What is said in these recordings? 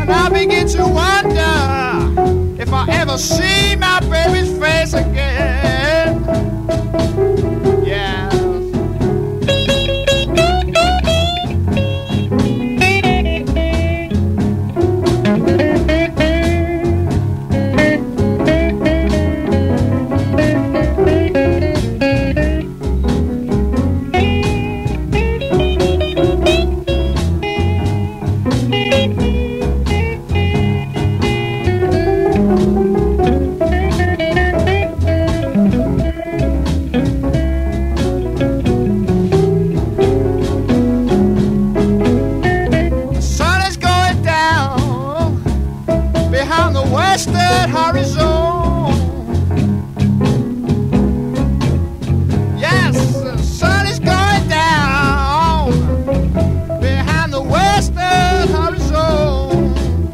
And I begin to wonder if I ever see my baby's face again. Yeah. Western horizon. Yes, the sun is going down behind the western horizon.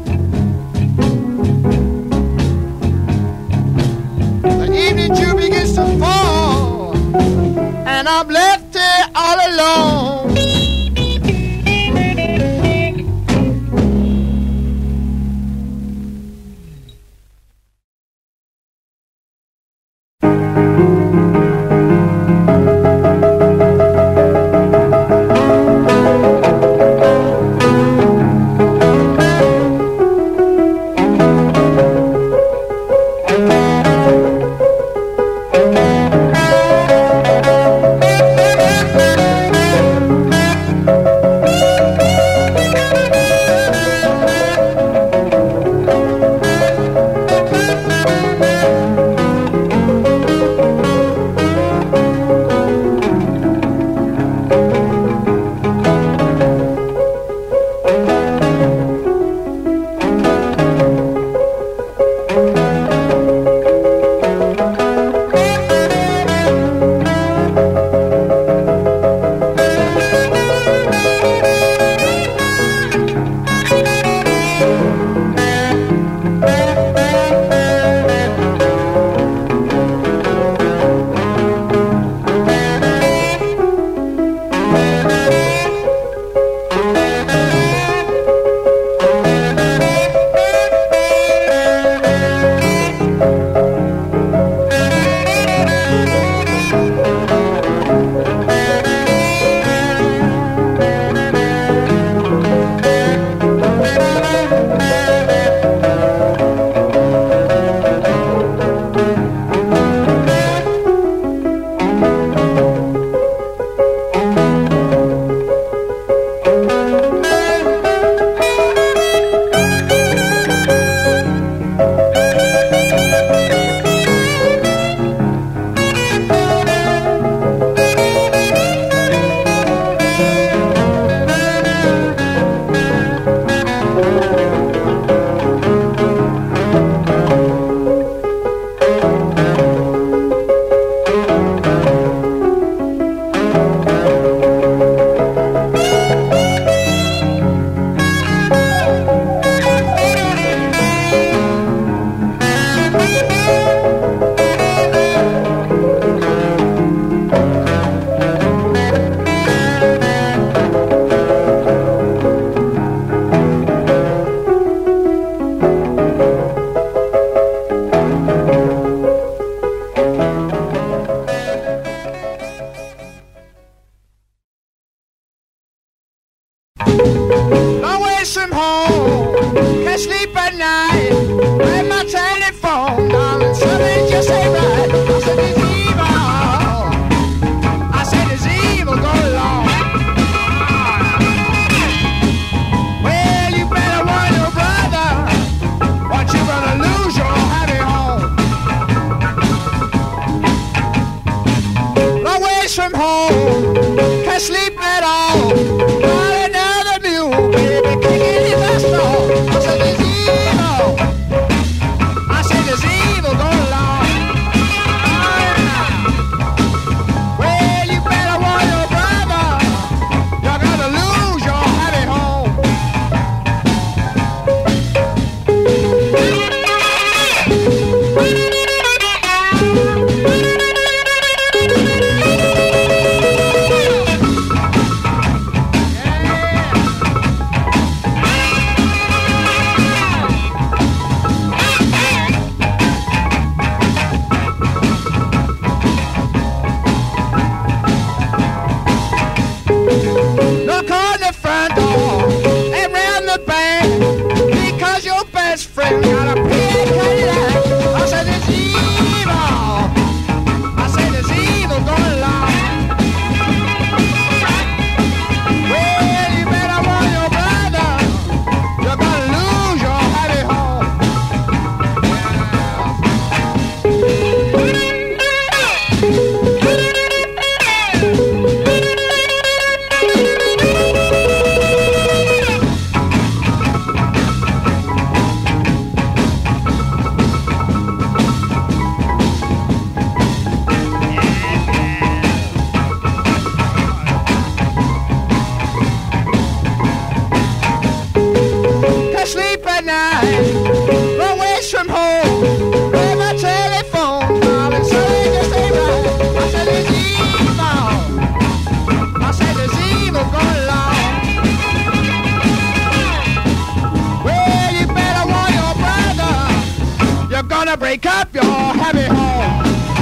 The evening dew begins to fall, and I'm left here all alone. best friend got a big Cadillac. I said it's evil. I said it's evil going along. Well, you better warn your brother. You're gonna lose your happy home. Sleep at night, long ways from home. With my telephone, darling, so they can stay right. I said it's evil. I said it's evil going along. Well, you better warn your brother. You're gonna break up your happy home.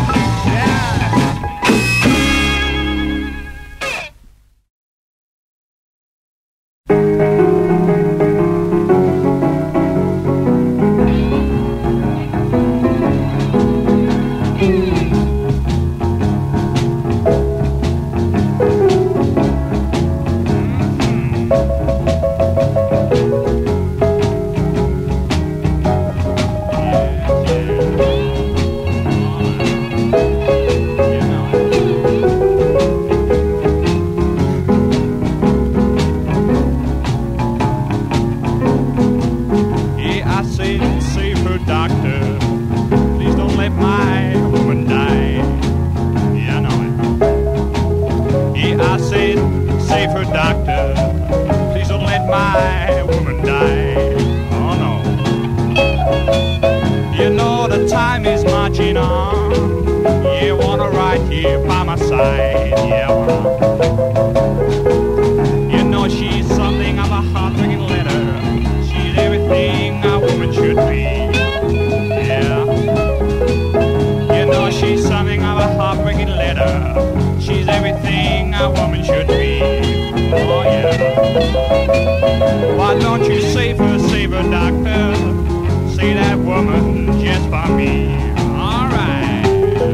Why don't you save her, doctor? Save that woman just for me. All right.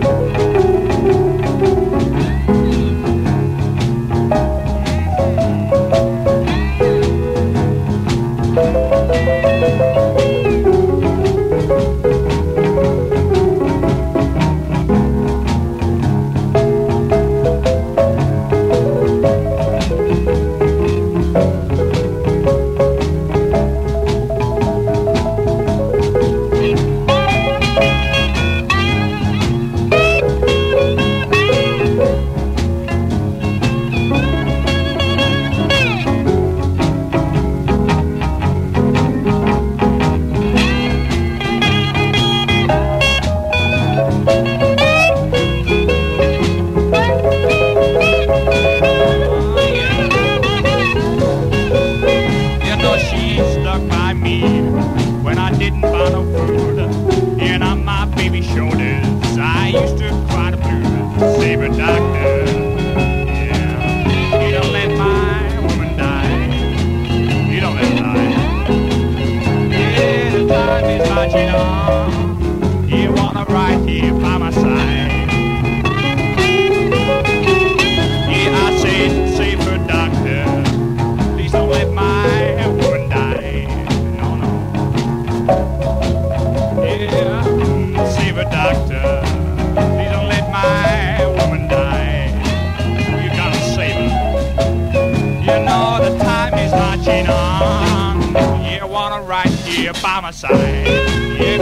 By my side, yeah.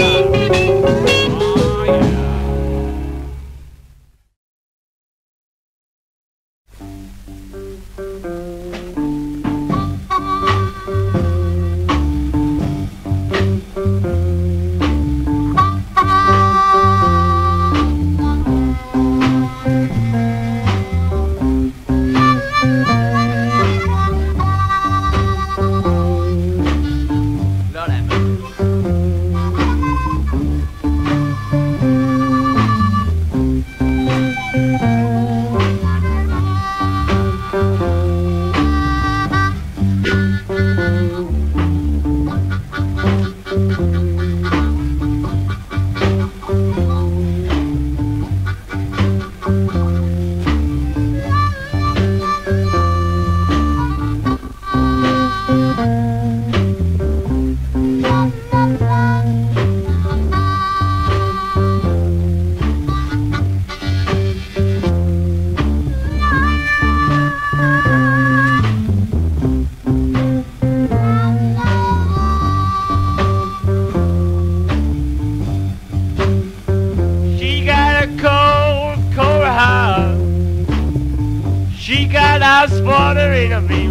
Oh, yeah. Lord have mercy. house for the interview.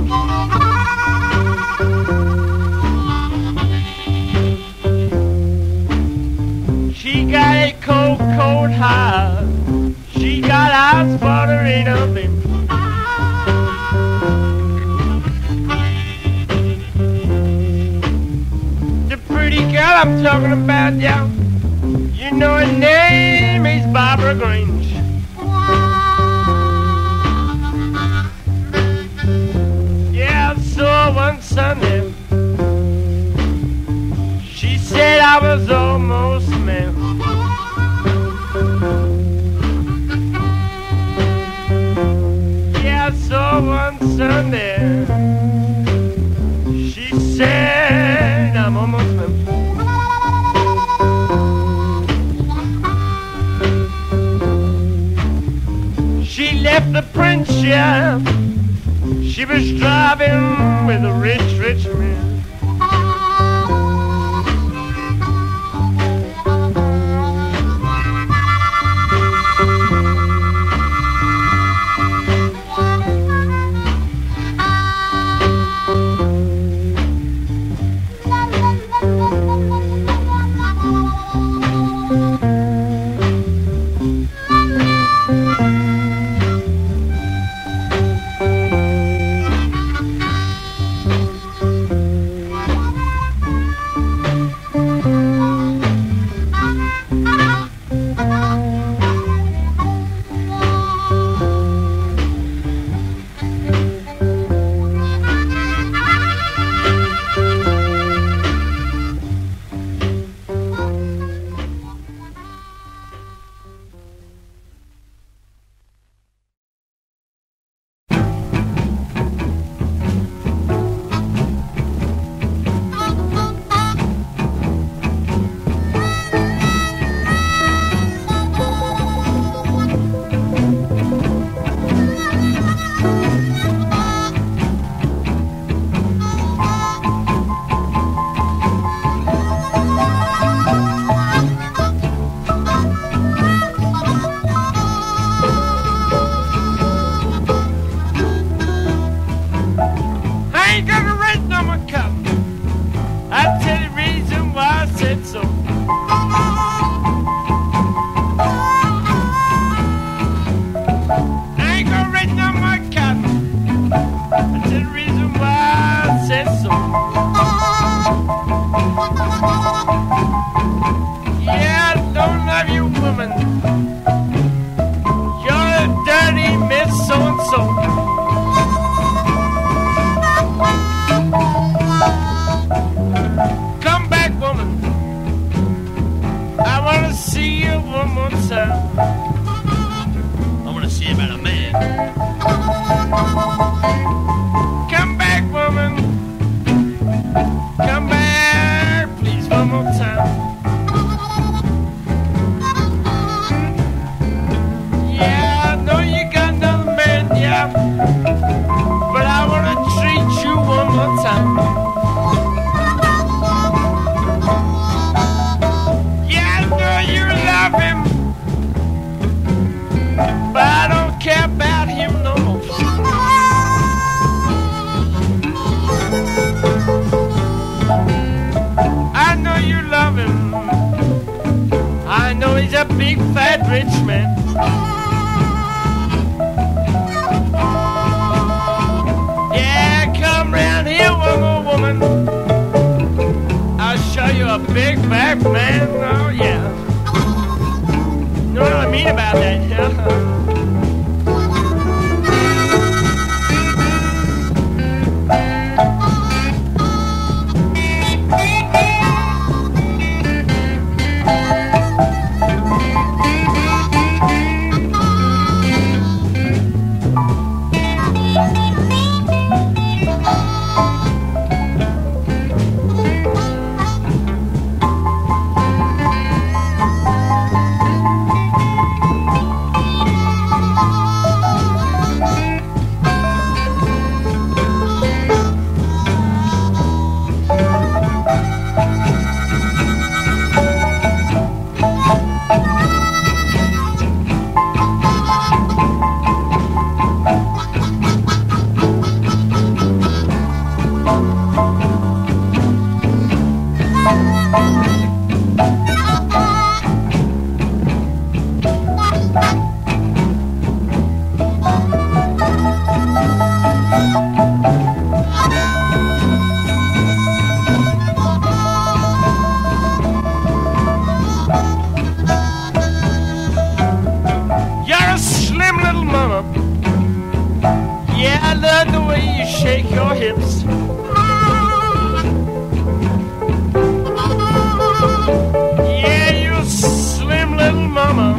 She got a cold, cold heart. She got eyes for the interview. The pretty girl I'm talking about, yeah. You know her name is Barbara Grange. Yeah, I saw her one Sunday. She said I was almost a man. Yeah, I saw her one Sunday. She said I'm almost a man. She left the Prince, yeah. She was driving with a rich, rich man. You're a slim little mama. Yeah, I love the way you shake your hips. Yeah, you're a slim little mama.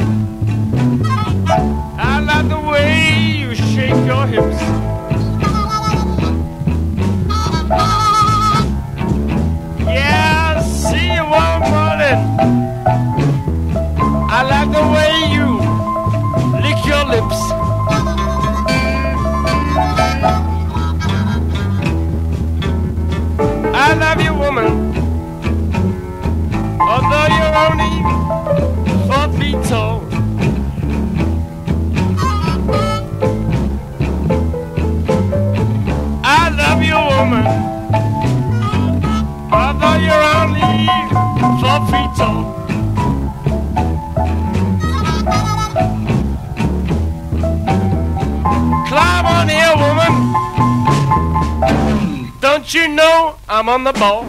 I love the way you shake your hips. Yeah, I see you one morning. I like the way you lick your lips. I love you, woman, although you're only 4 feet tall. I love you, woman, although you're only 4 feet tall. Climb on here, woman. Don't you know I'm on the ball?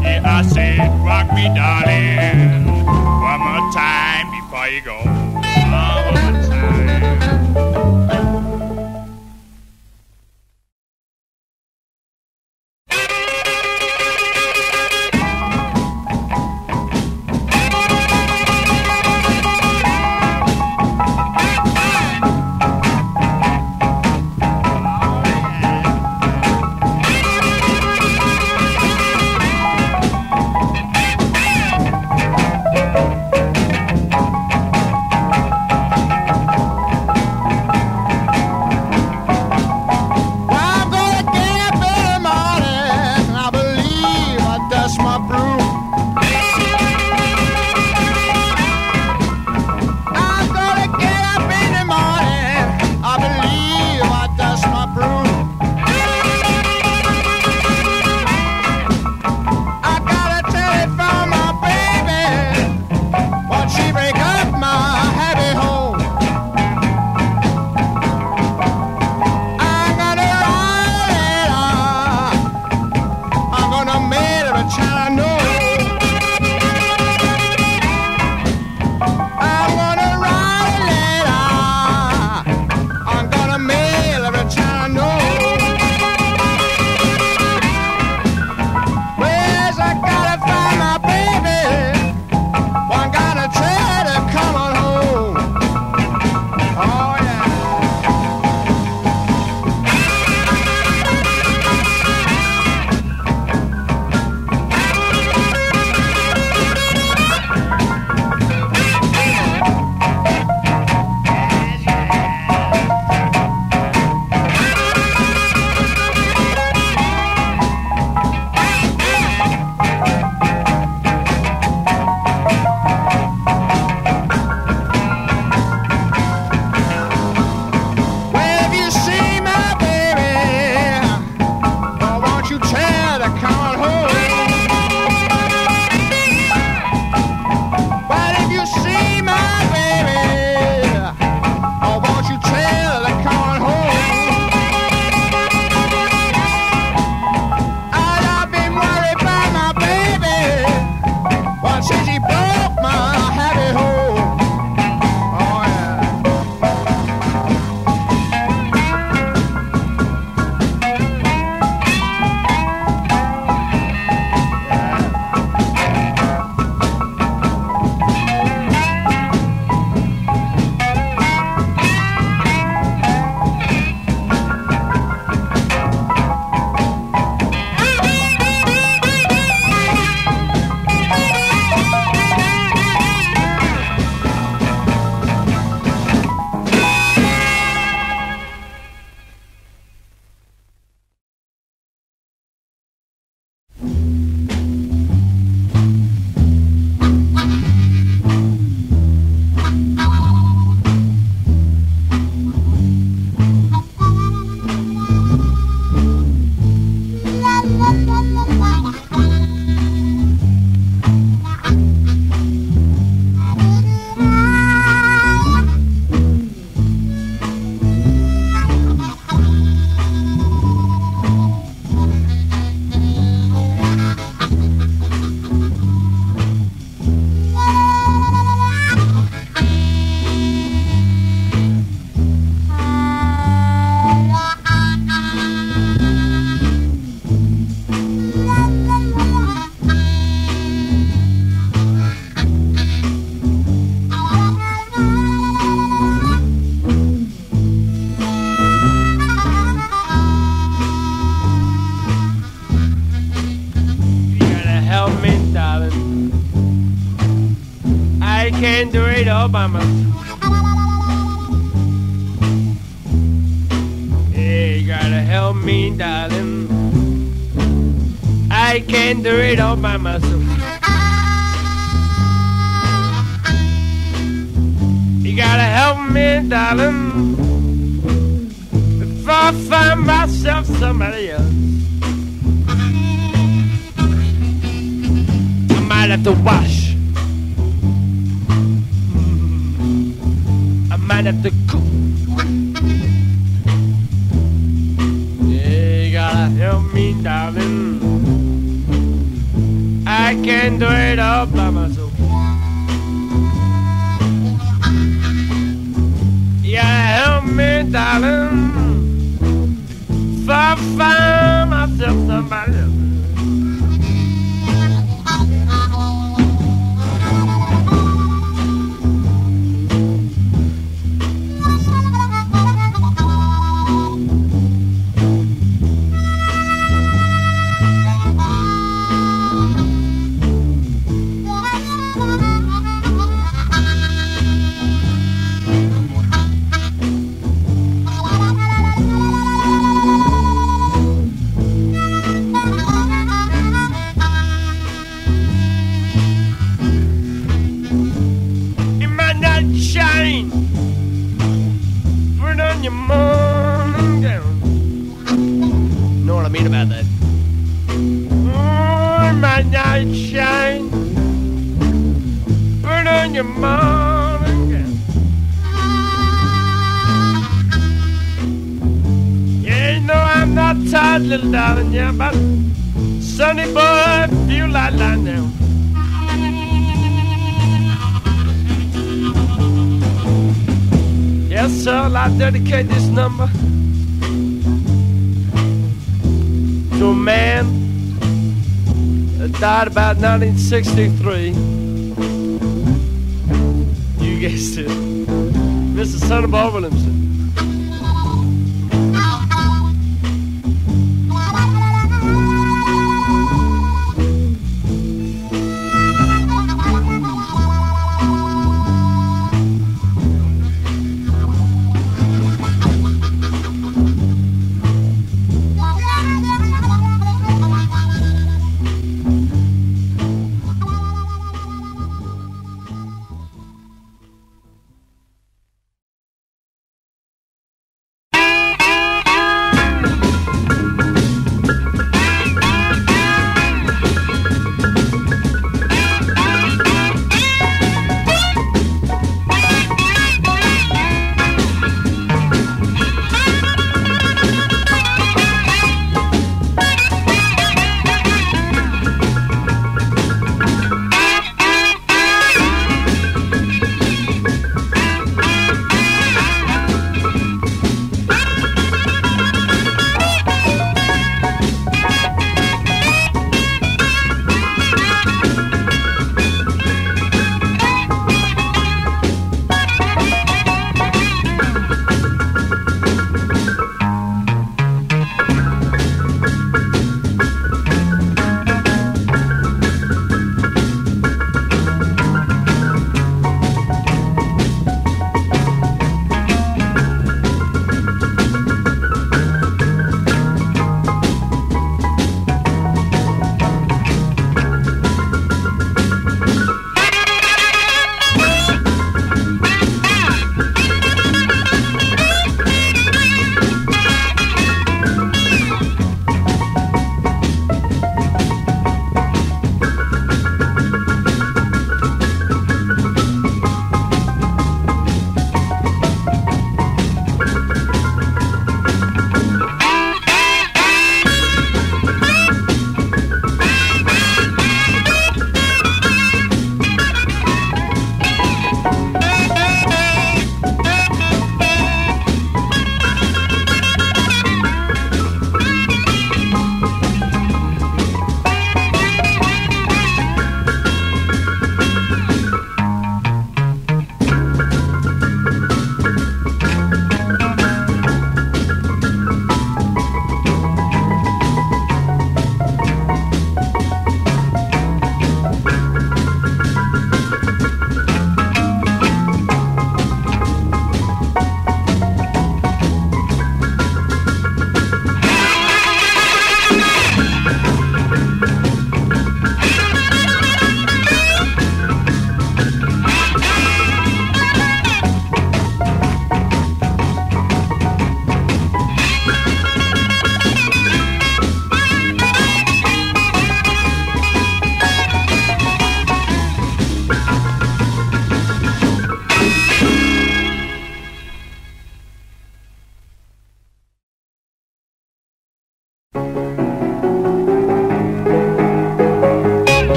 me, darling, one more time before you go. all by myself. Yeah, you gotta help me, darling. I can't do it all by myself. You gotta help me, darling, before I find myself somebody else. I might have to wash. I might have to cook. Yeah, you gotta help me, darling. I can't do it all by myself. Yeah, help me, darling, if I find myself somebody else. Shine, put on your morning gown. Know what I mean about that? Oh, my night shine, put on your morning gown. Yeah, you know I'm not tired, little darling, yeah, but sonny boy, feel like lying down. Yes, sir, I dedicate this number to a man that died about 1963. You guessed it, Mr. Sonny Williamson.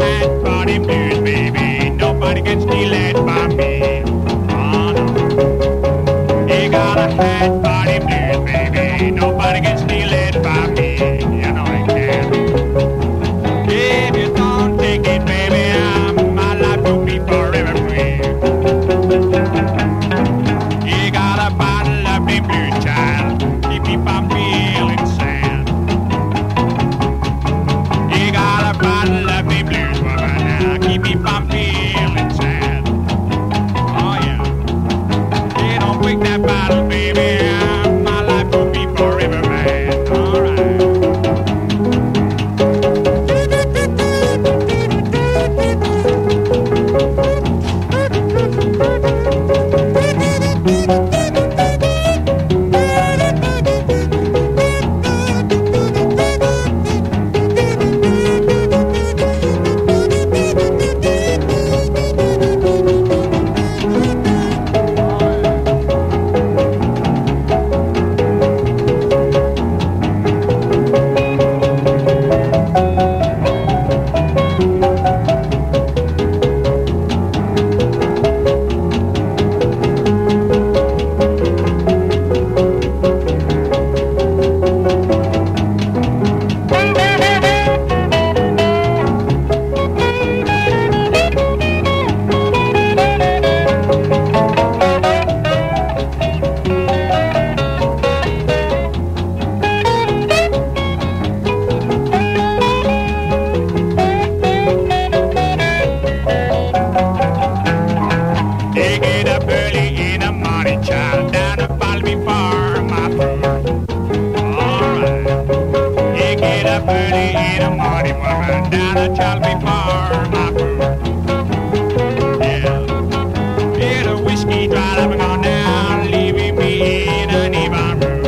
hat for the blues, baby. Nobody can steal it from me. Oh, no. You got a hat for the blues, baby. Nobody can steal it from me. You know I can. If you don't take it, baby, my life will be forever free. You got a bottle of the blues, child. Keep me from feeling sad. You got a bottle of the blues, woman, now. Keep me from feeling sad. Oh, yeah. You don't break that bottle, baby. My life will be forever mad. All right. You get up early in the morning, child, down to follow me for my food. Alright. You get up early in the morning, woman, down to child me for my food. Yeah. Little whiskey dry up and gone down, leaving me in an even room.